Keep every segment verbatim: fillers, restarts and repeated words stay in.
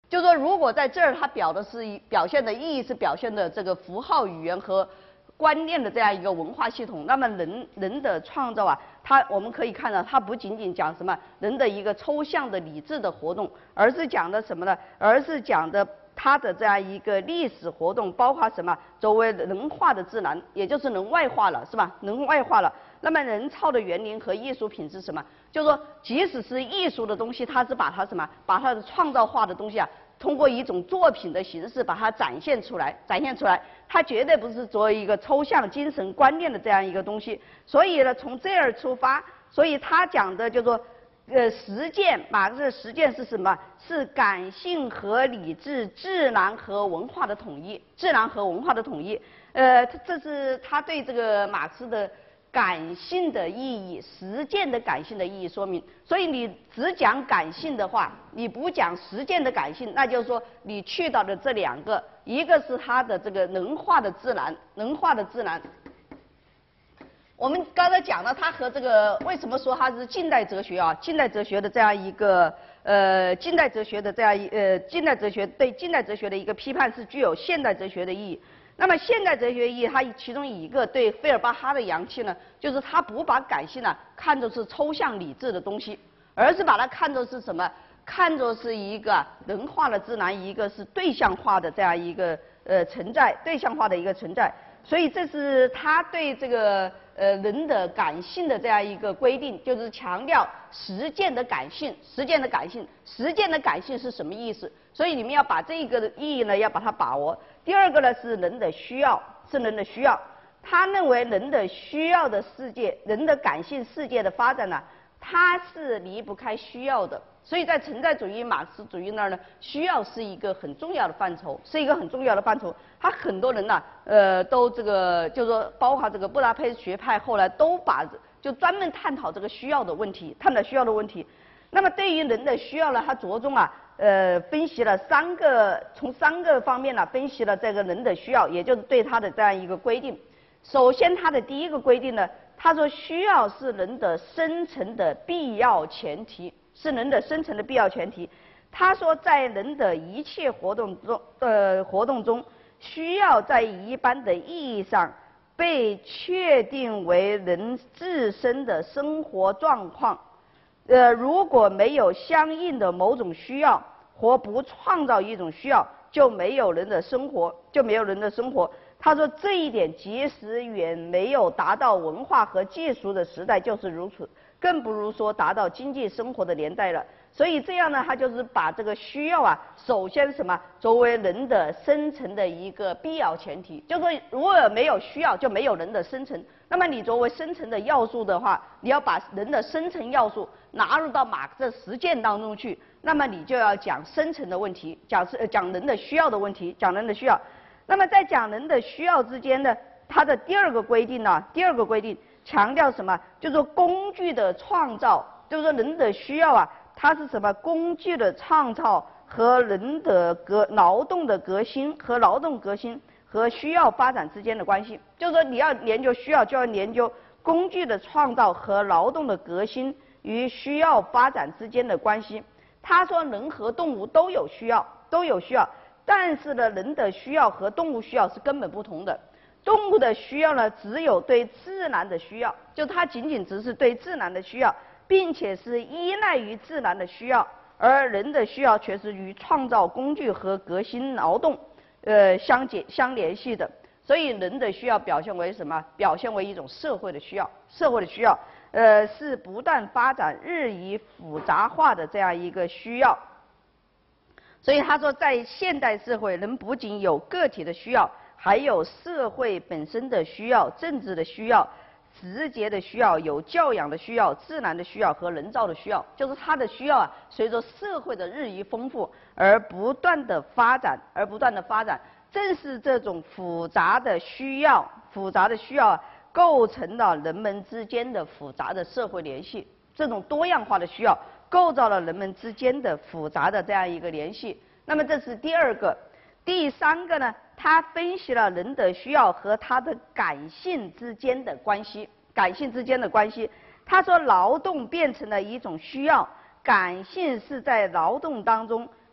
就说如果在这儿它表的是表现的意义是表现的这个符号语言和观念的这样一个文化系统，那么人人的创造啊，它我们可以看到，它不仅仅讲什么人的一个抽象的理智的活动，而是讲的什么呢？而是讲的它的这样一个历史活动，包括什么？作为人化的自然，也就是人外化了，是吧？人外化了。那么人造的园林和艺术品是什么？就是说，即使是艺术的东西，它是把它什么？把它的创造化的东西啊，通过一种作品的形式把它展现出来，展现出来。它绝对不是作为一个抽象精神观念的这样一个东西。所以呢，从这儿出发，所以他讲的就说。呃，实践，马克思的实践是什么？是感性和理智、自然和文化的统一，自然和文化的统一。呃，这是他对这个马克思的感性的意义、实践的感性的意义说明。所以你只讲感性的话，你不讲实践的感性，那就是说你去到的这两个，一个是他的这个人化的自然，人化的自然。我们刚才讲了，它和这个为什么说它是近代哲学啊？近代哲学的这样一个呃，近代哲学的这样一呃，近代哲学对近代哲学的一个批判是具有现代哲学的意义。那么现代哲学意义，它其中一个对费尔巴哈的阳气呢，就是他不把感性呢看作是抽象理智的东西，而是把它看作是什么？看作是一个人化的自然，一个是对象化的这样一个呃存在，对象化的一个存在。所以这是他对这个呃人的感性的这样一个规定，就是强调实践的感性，实践的感性，实践的感性是什么意思？所以你们要把这个意义呢要把它把握。第二个呢是人的需要，是人的需要。他认为人的需要的世界，人的感性世界的发展呢，它是离不开需要的。所以在存在主义、马克思主义那儿呢，需要是一个很重要的范畴，是一个很重要的范畴。他很多人呢、啊，呃，都这个就是说，包括这个布达佩斯学派，后来都把就专门探讨这个需要的问题，探讨需要的问题。那么对于人的需要呢，他着重啊，呃，分析了三个，从三个方面呢分析了这个人的需要，也就是对他的这样一个规定。首先，他的第一个规定呢，他说需要是人的生存的必要前提。是人的生存的必要前提。他说，在人的一切活动中，呃，活动中，需要在一般的意义上被确定为人自身的生活状况。呃，如果没有相应的某种需要，或不创造一种需要，就没有人的生活，就没有人的生活。他说，这一点即使远没有达到文化和技术的时代就是如此。更不如说达到经济生活的年代了。所以这样呢，他就是把这个需要啊，首先什么作为人的生存的一个必要前提，就是说如果没有需要，就没有人的生存。那么你作为生存的要素的话，你要把人的生存要素纳入到马克思的实践当中去，那么你就要讲生存的问题，讲是讲人的需要的问题，讲人的需要。那么在讲人的需要之间呢，它的第二个规定呢，第二个规定。强调什么？就是说工具的创造，就是说人的需要啊，它是什么？工具的创造和人的革劳动的革新和劳动革新和需要发展之间的关系。就是说你要研究需要，就要研究工具的创造和劳动的革新与需要发展之间的关系。他说人和动物都有需要，都有需要，但是呢，人的需要和动物需要是根本不同的。动物的需要呢，只有对自然的需要，就它仅仅只是对自然的需要，并且是依赖于自然的需要，而人的需要却是与创造工具和革新劳动，呃相结相联系的。所以人的需要表现为什么？表现为一种社会的需要，社会的需要，呃是不断发展、日益复杂化的这样一个需要。所以他说，在现代社会，人不仅有个体的需要。还有社会本身的需要、政治的需要、直接的需要、有教养的需要、自然的需要和人造的需要，就是他的需要啊，随着社会的日益丰富而不断的发展，而不断的发展。正是这种复杂的需要、复杂的需要，构成了人们之间的复杂的社会联系。这种多样化的需要，构造了人们之间的复杂的这样一个联系。那么这是第二个。第三个呢，他分析了人的需要和他的感性之间的关系，感性之间的关系。他说，劳动变成了一种需要，感性是在劳动当中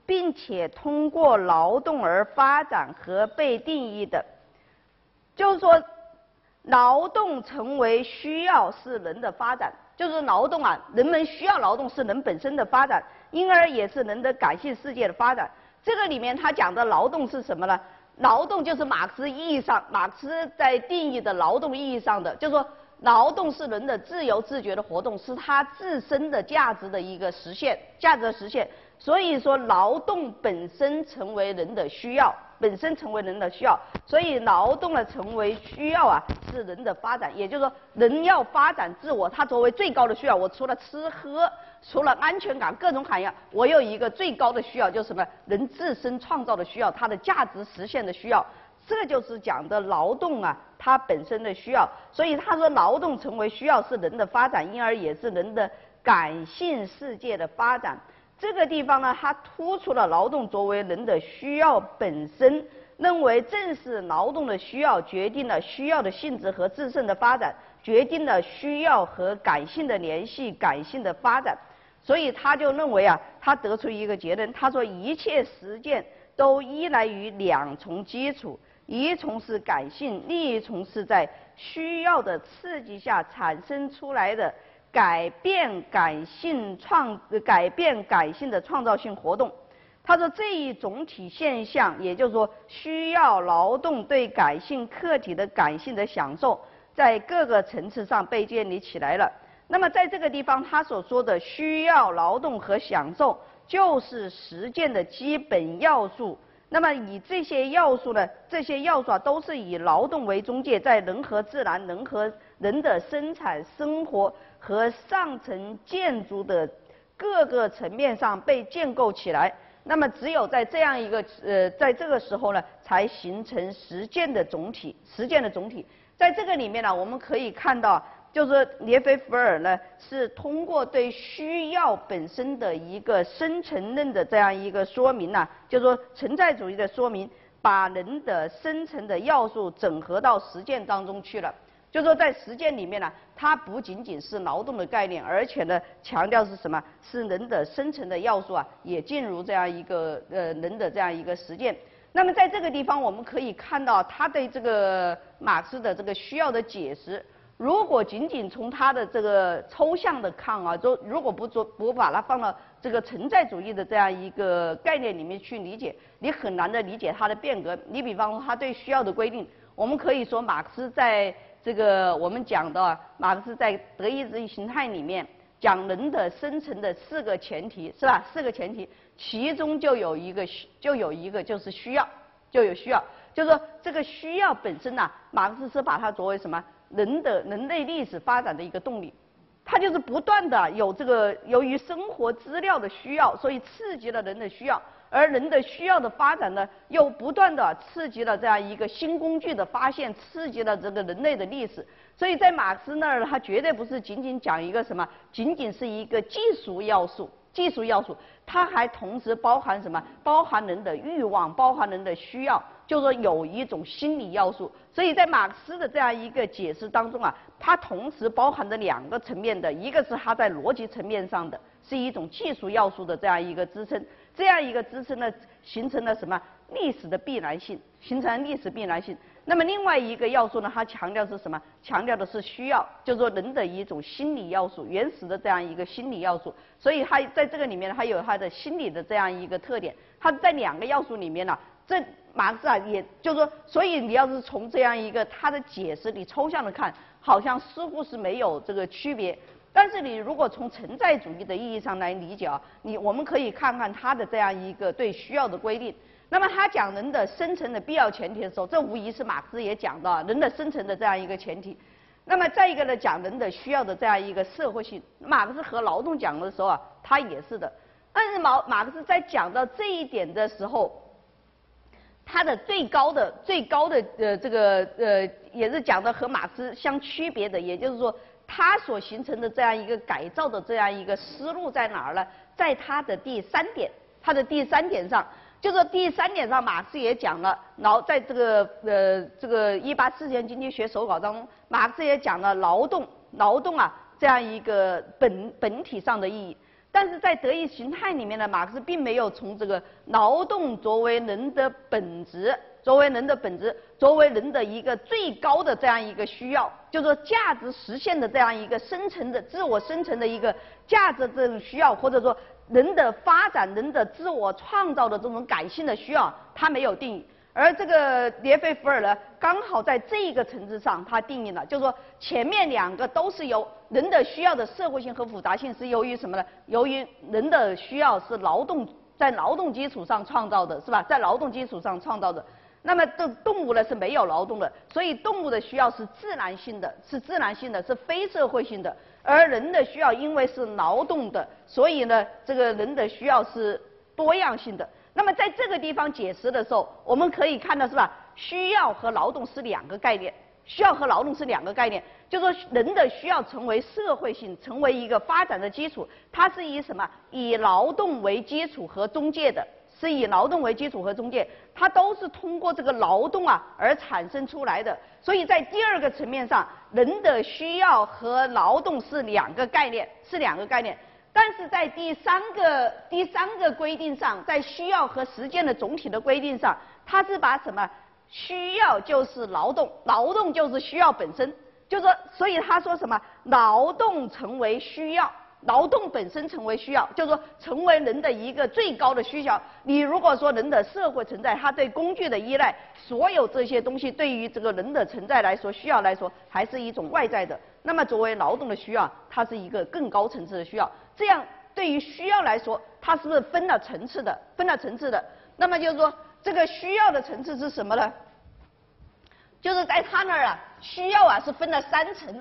并且通过劳动而发展和被定义的。就是说，劳动成为需要是人的发展，就是劳动啊，人们需要劳动是人本身的发展，因而也是人的感性世界的发展。这个里面他讲的劳动是什么呢？劳动就是马克思意义上，马克思在定义的劳动意义上的，就是说劳动是人的自由自觉的活动，是他自身的价值的一个实现，价值的实现。所以说，劳动本身成为人的需要，本身成为人的需要，所以劳动的成为需要啊，是人的发展。也就是说，人要发展自我，他作为最高的需要，我除了吃喝，除了安全感各种涵养，我有一个最高的需要，就是什么？人自身创造的需要，他的价值实现的需要。这就是讲的劳动啊，它本身的需要。所以他说，劳动成为需要是人的发展，因而也是人的感性世界的发展。这个地方呢，它突出了劳动作为人的需要本身，认为正是劳动的需要决定了需要的性质和自身的发展，决定了需要和感性的联系、感性的发展。所以他就认为啊，他得出一个结论，他说一切实践都依赖于两重基础，一重是感性，另一重是在需要的刺激下产生出来的改变感性创改变感性的创造性活动。他说这一总体现象，也就是说需要劳动对感性客体的感性的享受，在各个层次上被建立起来了。那么在这个地方，他所说的需要劳动和享受，就是实践的基本要素。那么以这些要素呢，这些要素啊，都是以劳动为中介，在人和自然、人和人的生产生活和上层建筑的各个层面上被建构起来。那么只有在这样一个呃，在这个时候呢，才形成实践的总体。实践的总体，在这个里面呢，我们可以看到，就是列菲伏尔呢，是通过对需要本身的一个深层论的这样一个说明呢、啊，就是说存在主义的说明，把人的深层的要素整合到实践当中去了。就是说在实践里面呢，它不仅仅是劳动的概念，而且呢，强调是什么？是人的深层的要素啊，也进入这样一个呃人的这样一个实践。那么在这个地方，我们可以看到他对这个马克思的这个需要的解释。如果仅仅从他的这个抽象的看啊，就如果不做不把它放到这个存在主义的这样一个概念里面去理解，你很难的理解他的变革。你比方说他对需要的规定，我们可以说马克思在这个我们讲的马克思在德意志形态里面讲人的生存的四个前提，是吧？四个前提，其中就有一个就有一个就是需要，就有需要，就是说这个需要本身呢、啊，马克思是把它作为什么？人的人类历史发展的一个动力，它就是不断的有这个由于生活资料的需要，所以刺激了人的需要，而人的需要的发展呢，又不断的刺激了这样一个新工具的发现，刺激了这个人类的历史。所以在马克思那儿，他绝对不是仅仅讲一个什么，仅仅是一个技术要素。技术要素，它还同时包含什么？包含人的欲望，包含人的需要，就是说有一种心理要素。所以在马克思的这样一个解释当中啊，它同时包含着两个层面的，一个是它在逻辑层面上的，是一种技术要素的这样一个支撑，这样一个支撑呢，形成了什么？历史的必然性，形成历史必然性。那么另外一个要素呢，它强调是什么？强调的是需要，就是说人的一种心理要素，原始的这样一个心理要素。所以它在这个里面，它有它的心理的这样一个特点。它在两个要素里面呢，这马克思啊，也就是说，所以你要是从这样一个它的解释，你抽象的看，好像似乎是没有这个区别。但是你如果从存在主义的意义上来理解啊，你我们可以看看它的这样一个对需要的规定。那么他讲人的生存的必要前提的时候，这无疑是马克思也讲到人的生存的这样一个前提。那么再一个呢，讲人的需要的这样一个社会性，马克思和劳动讲的时候啊，他也是的。但是马马克思在讲到这一点的时候，他的最高的最高的呃这个呃也是讲的和马克思相区别的，也就是说他所形成的这样一个改造的这样一个思路在哪儿呢？在他的第三点，他的第三点上。就是第三点上，马克思也讲了，然后在这个呃这个一八四年经济学手稿当中，马克思也讲了劳动劳动啊这样一个本本体上的意义。 但是在德意形态里面呢，马克思并没有从这个劳动作为人的本质，作为人的本质，作为人的一个最高的这样一个需要，就是说价值实现的这样一个生成的自我生成的一个价值这种需要，或者说人的发展、人的自我创造的这种感性的需要，他没有定义。而这个列菲伏尔呢，刚好在这个层次上，他定义了，就是说前面两个都是由人的需要的社会性和复杂性是由于什么呢？由于人的需要是劳动在劳动基础上创造的，是吧？在劳动基础上创造的。那么这动物呢是没有劳动的，所以动物的需要是自然性的，是自然性的，是非社会性的。而人的需要因为是劳动的，所以呢，这个人的需要是多样性的。那么在这个地方解释的时候，我们可以看到是吧？需要和劳动是两个概念，需要和劳动是两个概念。就说人的需要成为社会性，成为一个发展的基础，它是以什么？以劳动为基础和中介的，是以劳动为基础和中介，它都是通过这个劳动啊而产生出来的。所以在第二个层面上，人的需要和劳动是两个概念，是两个概念。但是在第三个第三个规定上，在需要和实践的总体的规定上，它是把什么需要就是劳动，劳动就是需要本身，就是说，所以他说什么劳动成为需要，劳动本身成为需要，就是说成为人的一个最高的需求。你如果说人的社会存在，他对工具的依赖，所有这些东西对于这个人的存在来说，需要来说还是一种外在的。那么作为劳动的需要，它是一个更高层次的需要。这样对于需要来说，它是不是分了层次的？分了层次的。那么就是说，这个需要的层次是什么呢？就是在他那儿啊，需要啊是分了三层。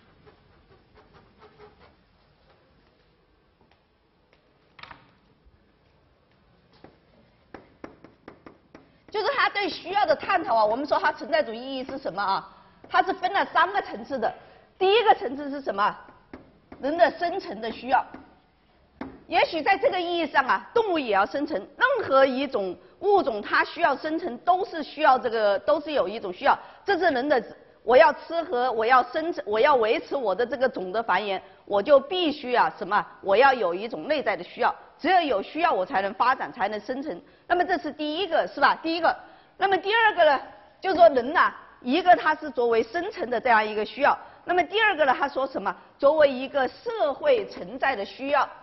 就是他对需要的探讨啊，我们说它存在主义意义是什么啊？它是分了三个层次的。第一个层次是什么？人的生存的需要。也许在这个意义上啊，动物也要生存。任何一种物种它需要生存，都是需要这个，都是有一种需要。这是人的，我要吃和我要生存，我要维持我的这个种的繁衍，我就必须啊什么？我要有一种内在的需要。只有有需要，我才能发展，才能生存。那么这是第一个，是吧？第一个。那么第二个呢，就是说人呐、啊，一个它是作为生存的这样一个需要。那么第二个呢，他说什么？作为一个社会存在的需要。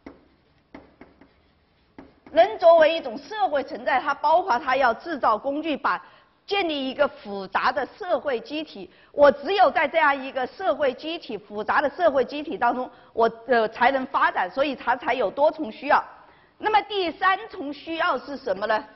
人作为一种社会存在，它包括它要制造工具，把建立一个复杂的社会机体。我只有在这样一个社会机体、复杂的社会机体当中，我呃才能发展，所以它才有多重需要。那么第三重需要是什么呢？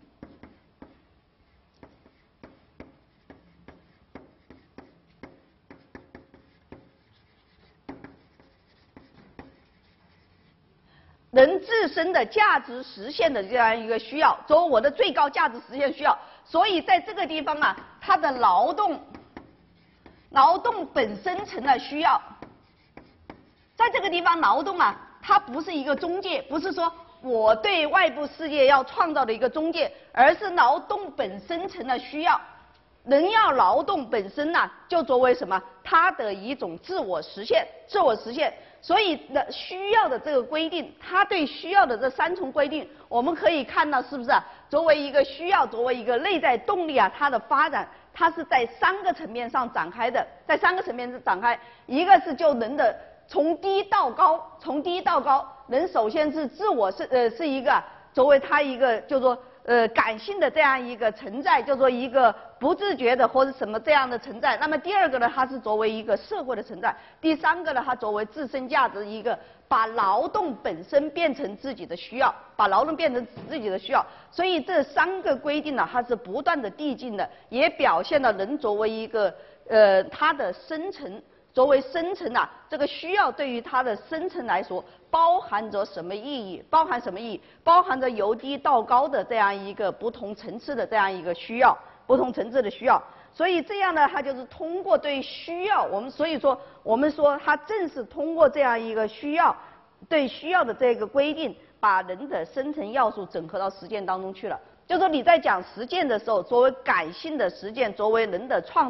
人自身的价值实现的这样一个需要，作为我的最高价值实现需要。所以在这个地方啊，他的劳动，劳动本身成了需要。在这个地方，劳动啊，它不是一个中介，不是说我对外部世界要创造的一个中介，而是劳动本身成了需要。人要劳动本身呐、啊，就作为什么？它的一种自我实现，自我实现。所以的需要的这个规定，它对需要的这三重规定，我们可以看到是不是啊？作为一个需要，作为一个内在动力啊，它的发展，它是在三个层面上展开的，在三个层面上展开。一个是就人的从低到高，从低到高，人首先是自我是呃是一个作为他一个就说。呃，感性的这样一个存在，叫做一个不自觉的或者什么这样的存在。那么第二个呢，它是作为一个社会的存在；第三个呢，它作为自身价值一个把劳动本身变成自己的需要，把劳动变成自己的需要。所以这三个规定呢，它是不断的递进的，也表现了人作为一个呃它的生存。作为生存啊，这个需要对于它的生存来说，包含着什么意义？包含什么意义？包含着由低到高的这样一个不同层次的这样一个需要，不同层次的需要。所以这样呢，它就是通过对需要，我们所以说，我们说它正是通过这样一个需要，对需要的这个规定，把人的生存要素整合到实践当中去了。就说你在讲实践的时候，作为感性的实践，作为人的创造。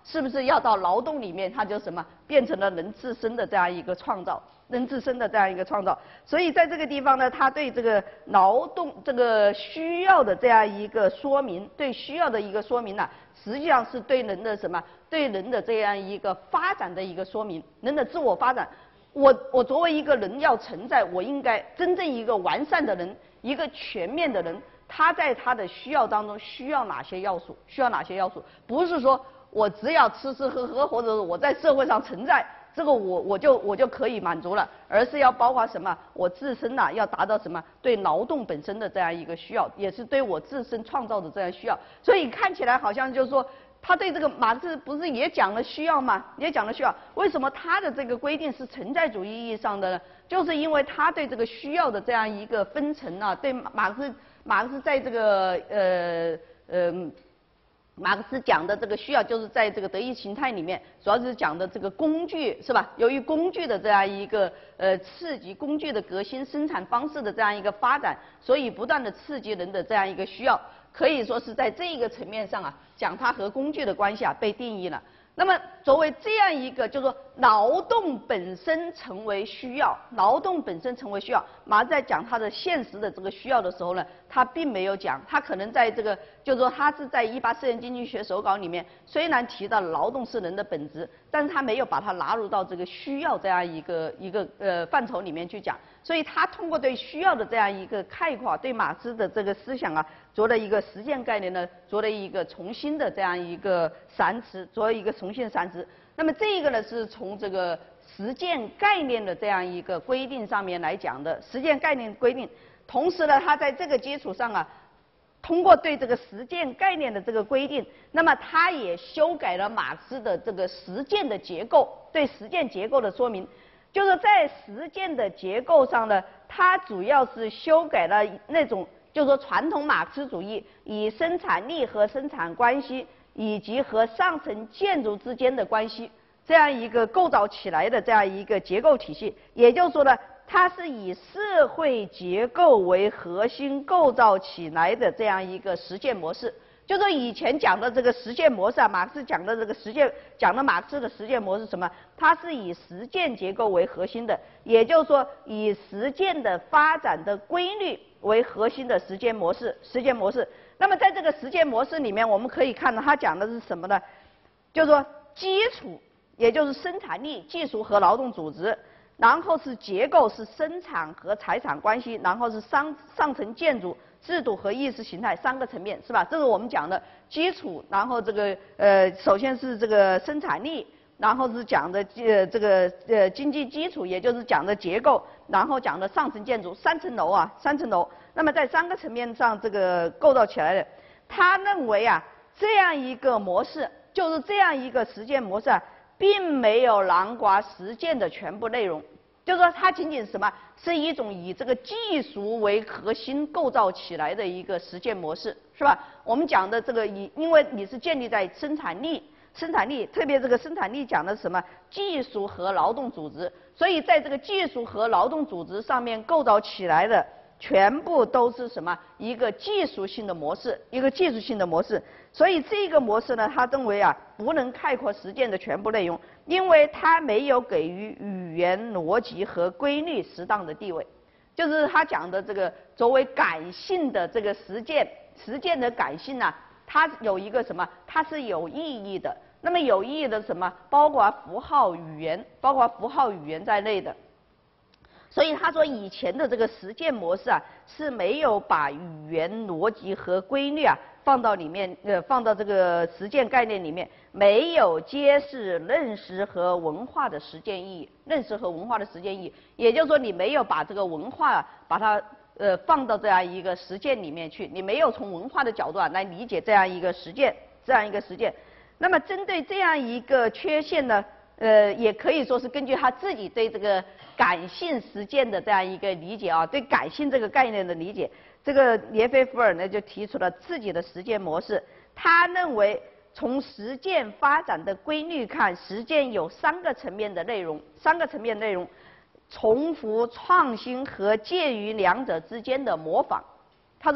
是不是要到劳动里面，它就什么变成了人自身的这样一个创造，人自身的这样一个创造。所以在这个地方呢，他对这个劳动这个需要的这样一个说明，对需要的一个说明呢、啊，实际上是对人的什么，对人的这样一个发展的一个说明，人的自我发展。我我作为一个人要存在，我应该真正一个完善的人，一个全面的人，他在他的需要当中需要哪些要素？需要哪些要素？不是说我只要吃吃喝喝，或者我在社会上存在，这个我我就我就可以满足了，而是要包括什么？我自身呐、啊、要达到什么？对劳动本身的这样一个需要，也是对我自身创造的这样需要。所以看起来好像就是说。他对这个马克思不是也讲了需要吗？也讲了需要。为什么他的这个规定是存在主义意义上的呢？就是因为他对这个需要的这样一个分层啊，对马克思马克思在这个呃呃马克思讲的这个需要，就是在这个德意形态里面，主要是讲的这个工具是吧？由于工具的这样一个呃刺激，工具的革新生产方式的这样一个发展，所以不断的刺激人的这样一个需要。可以说是在这一个层面上啊，讲它和工具的关系啊被定义了。那么作为这样一个，就是说劳动本身成为需要，劳动本身成为需要，马上在讲它的现实的这个需要的时候呢，他并没有讲，他可能在这个，就是说他是在一八四年经济学手稿里面，虽然提到劳动是人的本质，但是他没有把它纳入到这个需要这样一个一个呃范畴里面去讲。所以他通过对需要的这样一个概括，对马克思的这个思想啊，做了一个实践概念呢，做了一个重新的这样一个阐释，做了一个重新的阐释。那么这个呢，是从这个实践概念的这样一个规定上面来讲的，实践概念规定。同时呢，他在这个基础上啊，通过对这个实践概念的这个规定，那么他也修改了马克思的这个实践的结构，对实践结构的说明。就是在实践的结构上呢，它主要是修改了那种，就是说传统马克思主义以生产力和生产关系以及和上层建筑之间的关系这样一个构造起来的这样一个结构体系。也就是说呢，它是以社会结构为核心构造起来的这样一个实践模式。就是以前讲的这个实践模式啊，马克思讲的这个实践，讲的马克思的实践模式什么？它是以实践结构为核心的，也就是说以实践的发展的规律为核心的实践模式。实践模式。那么在这个实践模式里面，我们可以看到它讲的是什么呢？就是说基础，也就是生产力、技术和劳动组织。然后是结构，是生产和财产关系，然后是上上层建筑、制度和意识形态三个层面，是吧？这是我们讲的基础，然后这个呃，首先是这个生产力，然后是讲的呃这个呃经济基础，也就是讲的结构，然后讲的上层建筑，三层楼啊，三层楼。那么在三个层面上这个构造起来的，他认为啊，这样一个模式，就是这样一个实践模式啊，并没有囊括实践的全部内容。就是说，它仅仅是什么？是一种以这个技术为核心构造起来的一个实践模式，是吧？我们讲的这个以，因为你是建立在生产力、生产力，特别这个生产力讲的是什么？技术和劳动组织，所以在这个技术和劳动组织上面构造起来的，全部都是什么？一个技术性的模式，一个技术性的模式。所以这个模式呢，他认为啊，不能概括实践的全部内容，因为它没有给予语言逻辑和规律适当的地位。就是他讲的这个作为感性的这个实践，实践的感性呢、啊，它有一个什么？它是有意义的。那么有意义的什么？包括符号语言，包括符号语言在内的。所以他说，以前的这个实践模式啊，是没有把语言逻辑和规律啊放到里面，呃，放到这个实践概念里面，没有揭示认识和文化的实践意义，认识和文化的实践意义。也就是说，你没有把这个文化把它呃放到这样一个实践里面去，你没有从文化的角度啊来理解这样一个实践，这样一个实践。那么针对这样一个缺陷呢？呃，也可以说是根据他自己对这个感性实践的这样一个理解啊，对感性这个概念的理解，这个列菲伏尔呢就提出了自己的实践模式。他认为，从实践发展的规律看，实践有三个层面的内容，三个层面内容：重复、创新和介于两者之间的模仿。他说，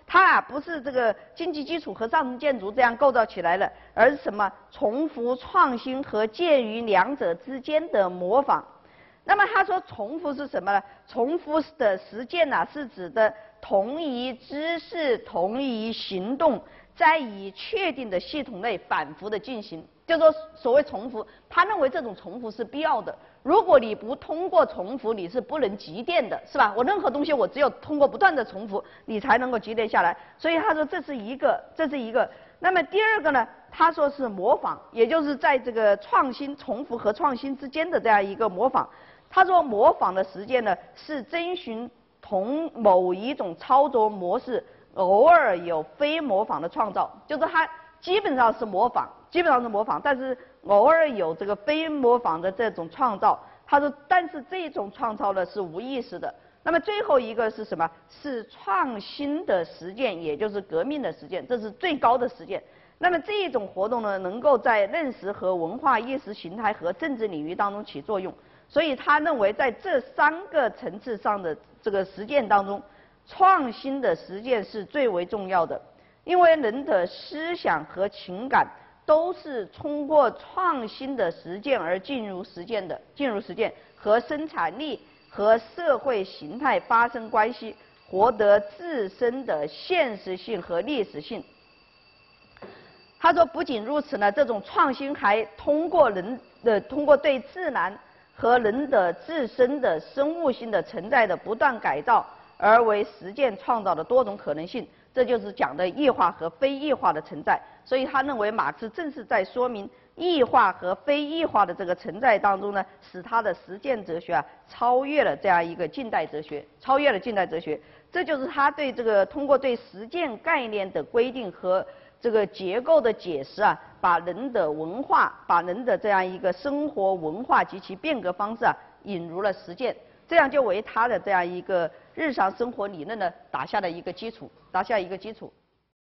它啊不是这个经济基础和上层建筑这样构造起来的，而是什么重复创新和介于两者之间的模仿。那么他说重复是什么呢？重复的实践呢、啊，是指的同一知识、同一行动，在以确定的系统内反复的进行。就说所谓重复，他认为这种重复是必要的。如果你不通过重复，你是不能积淀的，是吧？我任何东西我只有通过不断的重复，你才能够积淀下来。所以他说这是一个，这是一个。那么第二个呢？他说是模仿，也就是在这个创新、重复和创新之间的这样一个模仿。他说模仿的实践呢，是遵循同某一种操作模式，偶尔有非模仿的创造，就是它基本上是模仿，基本上是模仿，但是偶尔有这个非模仿的这种创造。他说，但是这种创造呢是无意识的。那么最后一个是什么？是创新的实践，也就是革命的实践，这是最高的实践。那么这一种活动呢，能够在认识和文化意识形态和政治领域当中起作用。所以他认为，在这三个层次上的这个实践当中，创新的实践是最为重要的，因为人的思想和情感都是通过创新的实践而进入实践的，进入实践和生产力和社会形态发生关系，获得自身的现实性和历史性。他说，不仅如此呢，这种创新还通过人的通过对自然和人的自身的生物性的存在的不断改造，而为实践创造的多种可能性，这就是讲的异化和非异化的存在。所以他认为，马克思正是在说明异化和非异化的这个存在当中呢，使他的实践哲学啊超越了这样一个近代哲学，超越了近代哲学。这就是他对这个通过对实践概念的规定和这个结构的解释啊，把人的文化，把人的这样一个生活文化及其变革方式啊，引入了实践，这样就为他的这样一个日常生活理论呢打下了一个基础，打下一个基础。